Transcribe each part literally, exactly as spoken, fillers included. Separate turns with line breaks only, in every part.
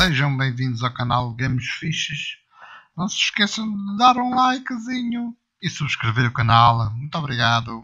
sejam bem-vindos ao canal Games Fixes. Não se esqueçam de dar um likezinho e subscrever o canal. Muito obrigado.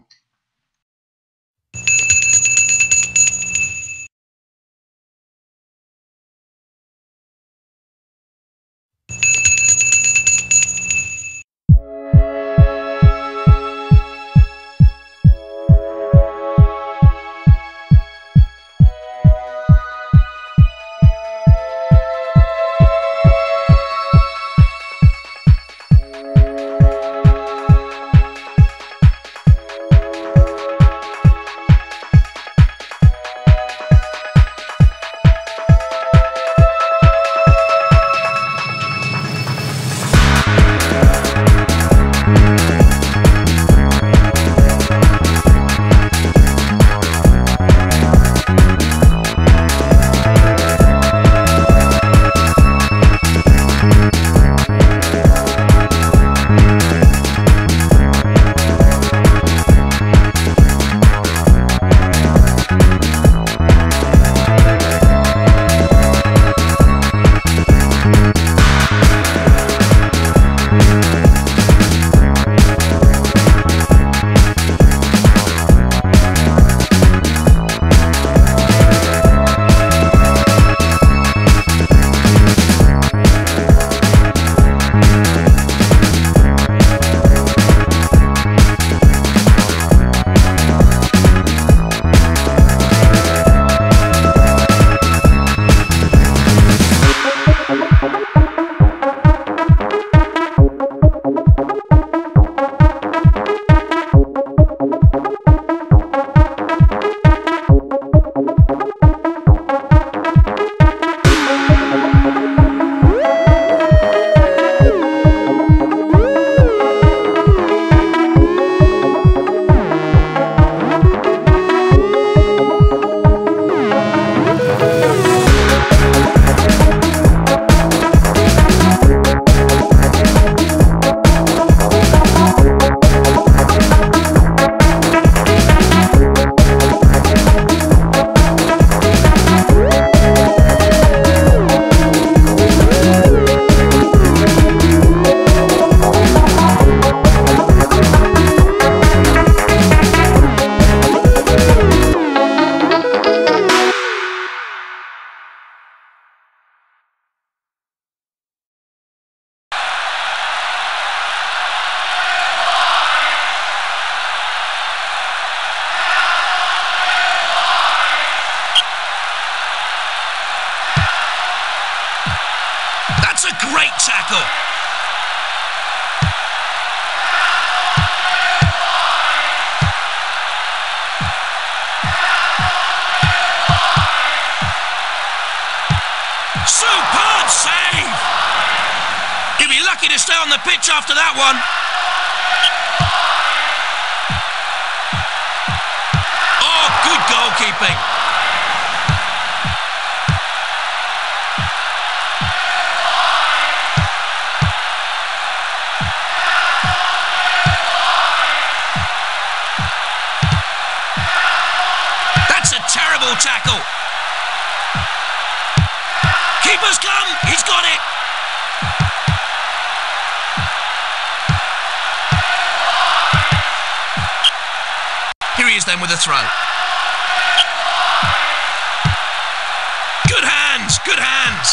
That's a great tackle. Superb save. He'll be lucky to stay on the pitch after that one. Oh, good goalkeeping. Terrible tackle. Keeper's come. He's got it. Here he is then with a throw. Good hands. Good hands.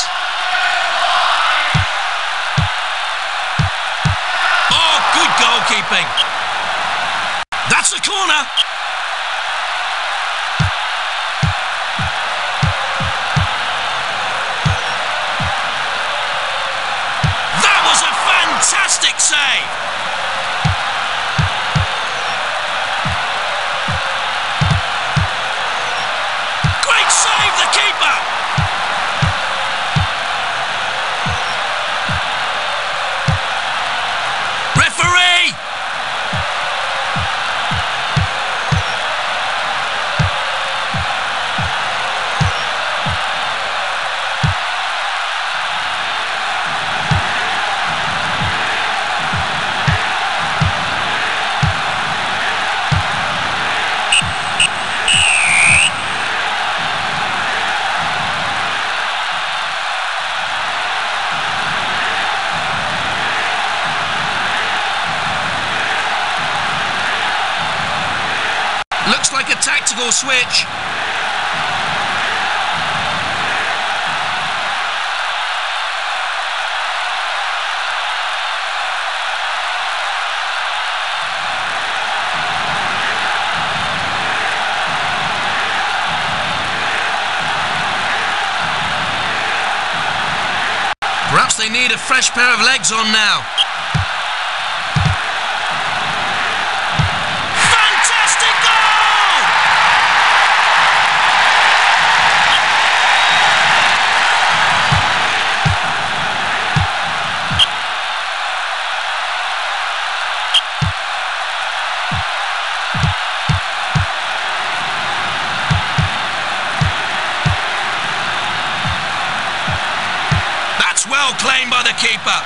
Oh, good goalkeeping. That's a corner. Fantastic save. Great save, the keeper. Referee. a tactical switch. Perhaps they need a fresh pair of legs on now. Fantastic goal! Well claimed by the keeper.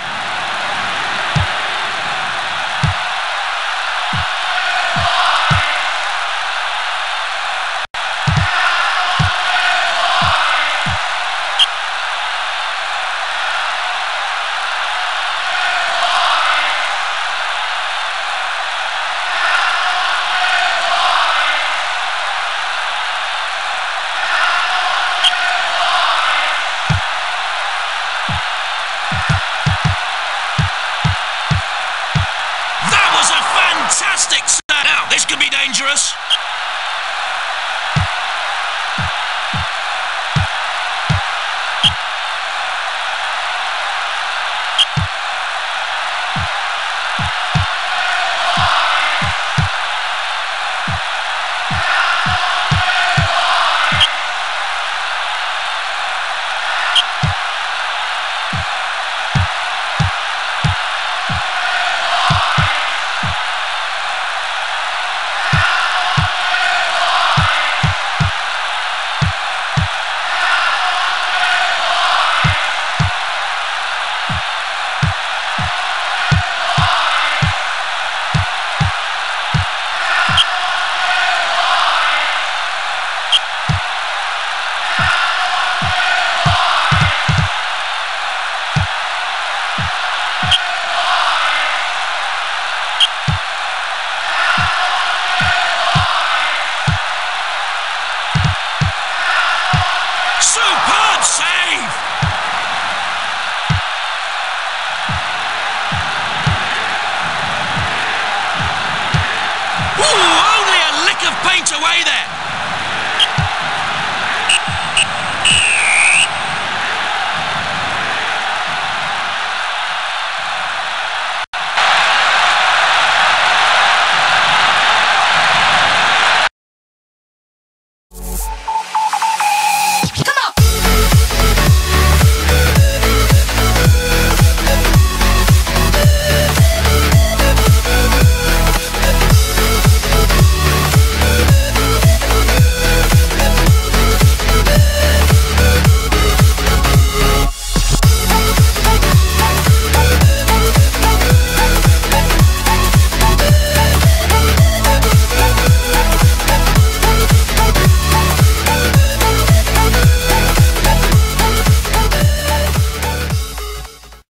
Fantastic set out. This could be dangerous. Superb save! Ooh, only a lick of paint away there.